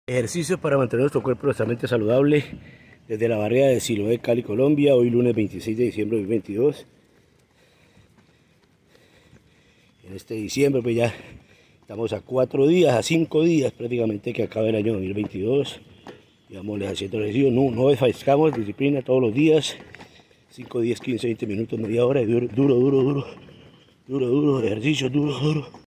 Ejercicios para mantener nuestro cuerpo totalmente saludable desde la barriada de Siloé, Cali, Colombia, hoy lunes 26 de diciembre de 2022. En este diciembre pues ya estamos a 4 días, a 5 días prácticamente que acabe el año 2022. Llevamos haciendo ejercicio, no desfallezcamos, disciplina todos los días, 5, 10, 15, 20 minutos, media hora, duro, ejercicio, duro.